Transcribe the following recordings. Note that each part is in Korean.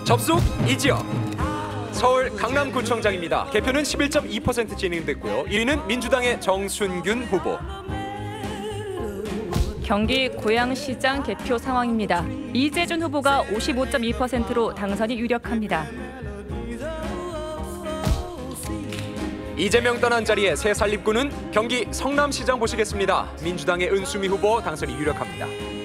접속 이 지역 서울 강남구청장입니다. 개표는 11.2% 진행됐고요. 1위는 민주당의 정순균 후보. 경기 고양시장 개표 상황입니다. 이재준 후보가 55.2%로 당선이 유력합니다. 이재명 떠난 자리에 새 살림꾼은 경기 성남시장 보시겠습니다. 민주당의 은수미 후보 당선이 유력합니다.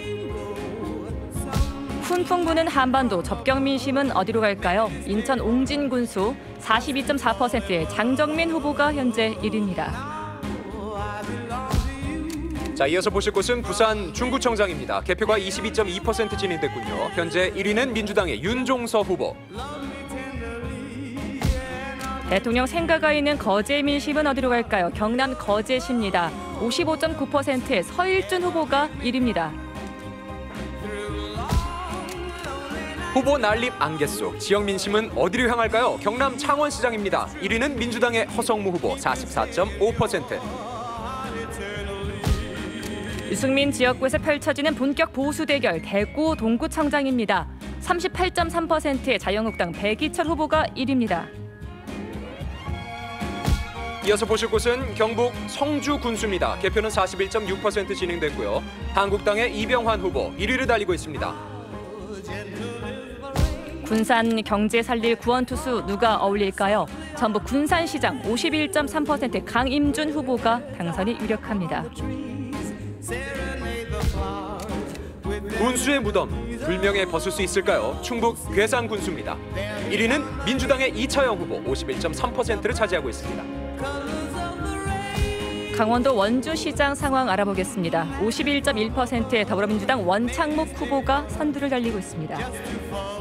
훈풍 부는 한반도 접경 민심은 어디로 갈까요? 인천 옹진 군수 42.4%의 장정민 후보가 현재 1위입니다. 자, 이어서 보실 곳은 부산 중구청장입니다. 개표가 22.2% 진행됐군요. 현재 1위는 민주당의 윤종서 후보. 대통령 생가가 있는 거제 민심은 어디로 갈까요? 경남 거제시입니다. 55.9%의 서일준 후보가 1위입니다. 후보 난립 안갯속 지역 민심은 어디로 향할까요? 경남 창원시장입니다. 1위는 민주당의 허성무 후보 44.5%. 유승민 지역구에서 펼쳐지는 본격 보수 대결 대구 동구청장입니다. 38.3%의 자유한국당 백이철 후보가 1위입니다. 이어서 보실 곳은 경북 성주 군수입니다. 개표는 41.6% 진행됐고요. 한국당의 이병환 후보 1위를 달리고 있습니다. 군산 경제 살릴 구원투수 누가 어울릴까요? 전북 군산시장 51.3%의 강임준 후보가 당선이 유력합니다. 군수의 무덤, 불명예 벗을 수 있을까요? 충북 괴산 군수입니다. 1위는 민주당의 이차영 후보 51.3%를 차지하고 있습니다. 강원도 원주시장 상황 알아보겠습니다. 51.1%의 더불어민주당 원창묵 후보가 선두를 달리고 있습니다.